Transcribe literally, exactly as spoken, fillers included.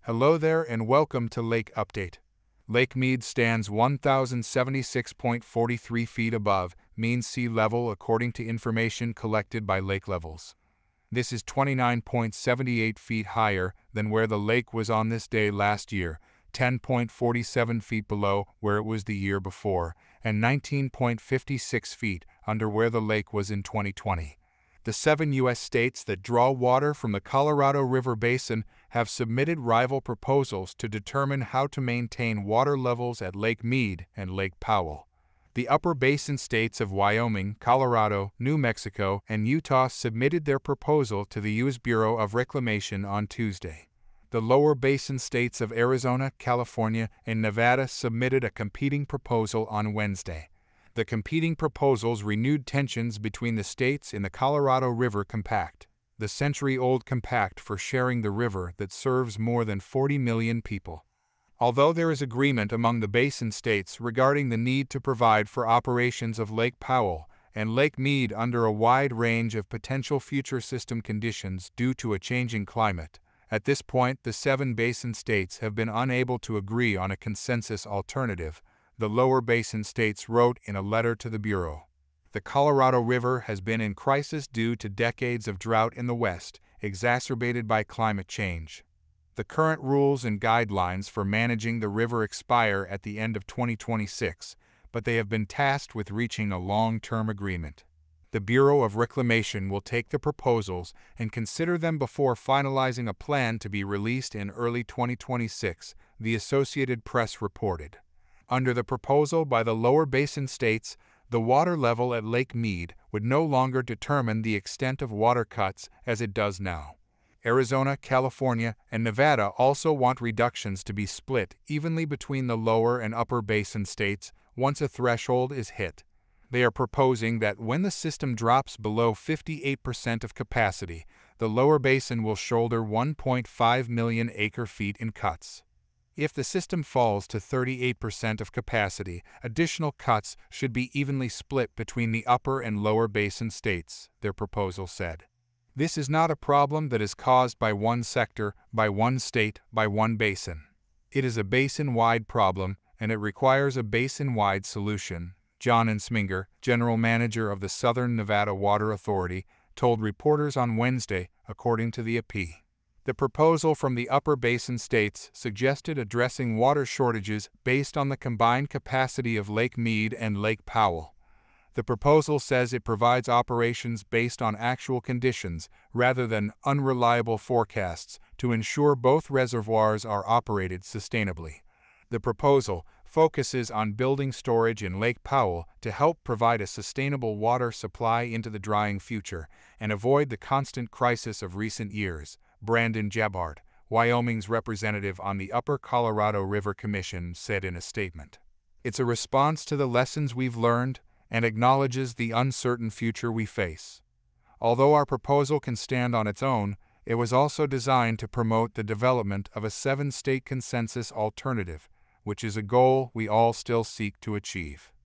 Hello there and welcome to Lake Update. Lake Mead stands one thousand seventy-six point four three feet above mean sea level according to information collected by lakelevels. This is twenty-nine point seven eight feet higher than where the lake was on this day last year, ten point four seven feet below where it was the year before, and nineteen point five six feet under where the lake was in twenty twenty. The seven U S states that draw water from the Colorado River Basin have submitted rival proposals to determine how to maintain water levels at Lake Mead and Lake Powell. The upper basin states of Wyoming, Colorado, New Mexico, and Utah submitted their proposal to the U S Bureau of Reclamation on Tuesday. The lower basin states of Arizona, California, and Nevada submitted a competing proposal on Wednesday. The competing proposals renewed tensions between the states in the Colorado River Compact, the century-old compact for sharing the river that serves more than forty million people. Although there is agreement among the basin states regarding the need to provide for operations of Lake Powell and Lake Mead under a wide range of potential future system conditions due to a changing climate, at this point the seven basin states have been unable to agree on a consensus alternative, the lower basin states wrote in a letter to the Bureau. The Colorado River has been in crisis due to decades of drought in the West, exacerbated by climate change. The current rules and guidelines for managing the river expire at the end of twenty twenty-six, but they have been tasked with reaching a long-term agreement. The Bureau of Reclamation will take the proposals and consider them before finalizing a plan to be released in early twenty twenty-six, the Associated Press reported. Under the proposal by the lower basin states, the water level at Lake Mead would no longer determine the extent of water cuts as it does now. Arizona, California, and Nevada also want reductions to be split evenly between the lower and upper basin states once a threshold is hit. They are proposing that when the system drops below fifty-eight percent of capacity, the lower basin will shoulder one point five million acre-feet in cuts. If the system falls to thirty-eight percent of capacity, additional cuts should be evenly split between the upper and lower basin states, their proposal said. This is not a problem that is caused by one sector, by one state, by one basin. It is a basin-wide problem, and it requires a basin-wide solution, John Ensminger, general manager of the Southern Nevada Water Authority, told reporters on Wednesday, according to the A P. The proposal from the upper basin states suggested addressing water shortages based on the combined capacity of Lake Mead and Lake Powell. The proposal says it provides operations based on actual conditions rather than unreliable forecasts to ensure both reservoirs are operated sustainably. The proposal focuses on building storage in Lake Powell to help provide a sustainable water supply into the drying future and avoid the constant crisis of recent years, Brandon Jabard, Wyoming's representative on the Upper Colorado River Commission, said in a statement. It's a response to the lessons we've learned and acknowledges the uncertain future we face. Although our proposal can stand on its own, it was also designed to promote the development of a seven-state consensus alternative, which is a goal we all still seek to achieve.